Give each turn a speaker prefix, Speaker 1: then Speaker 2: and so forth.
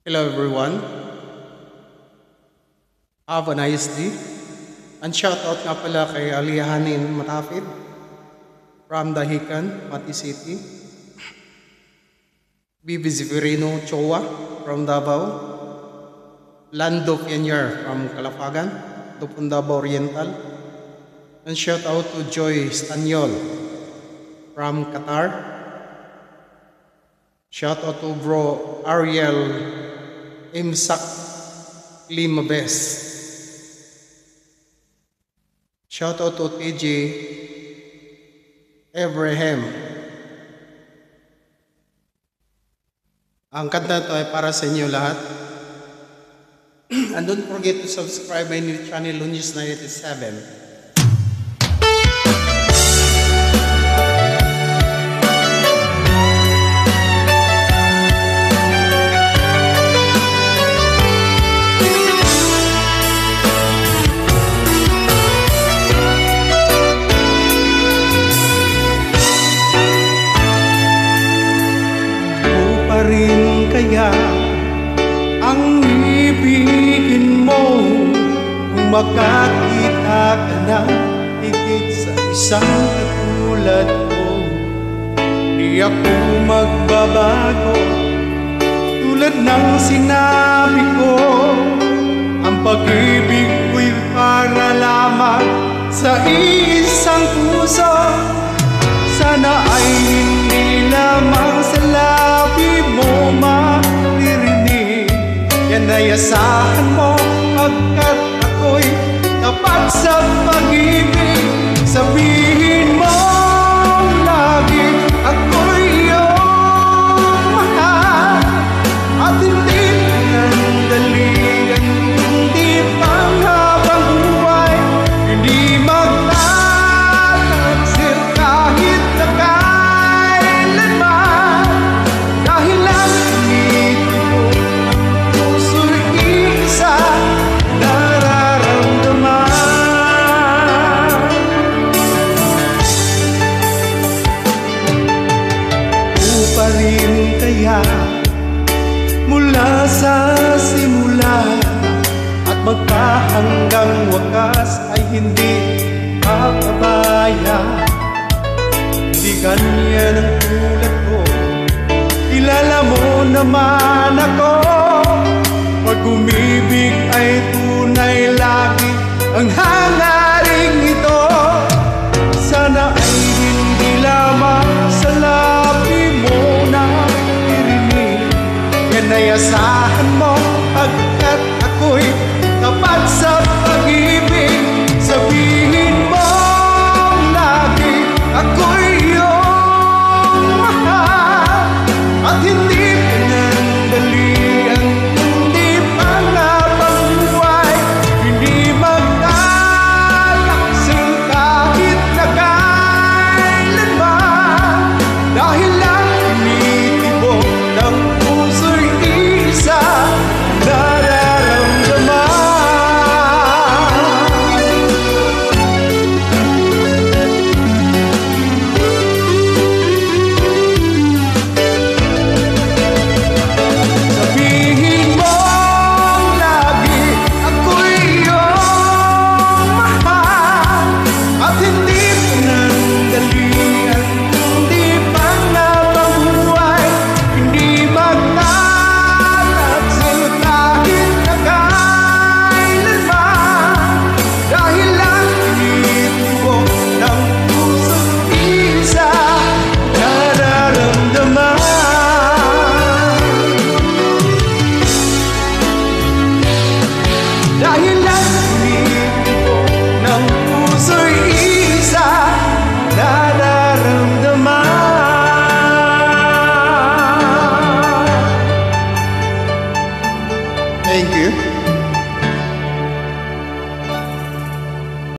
Speaker 1: Hello everyone, have a nice day. And shoutout nga pala kay Alihanin Matafid from Dahican, Mati City. Bibi Ziverino Chowa from Davao. Lando Pianyar from Calafagan, Dupon Davao Oriental. And shoutout to Joy Stanyol from Qatar. Shoutout to bro Ariel Imsak Limabes. Shoutout to TJ Abraham. Ang kanta to ay para sa inyo lahat. And don't forget to subscribe my new channel, Lunis 97.
Speaker 2: Rin kaya ang ibigin mo kung makakita ka na higit sa isang katulad ko? Di ako magbabago tulad ng sinabi ko. Ang pag-ibig ko'y para lamang sa isang puso. Sana ay hindi lamang sa labi mo maririnig. Yan ay asahan mo pagkat ako'y tapat sa pag-ibig. Sabihin mo lagi ako'y iyong mahal. At hindi pinandaligan, hindi pang habang buhay, hindi magtataksil kahit na kailanman. Dahil lang dito mo ang puso'y isa nararamdaman. O pa rin kaya mula sa simula at magpahanggang wakas ay hindi papabaya. Di ganyan ang tulad ko, kilala mo naman.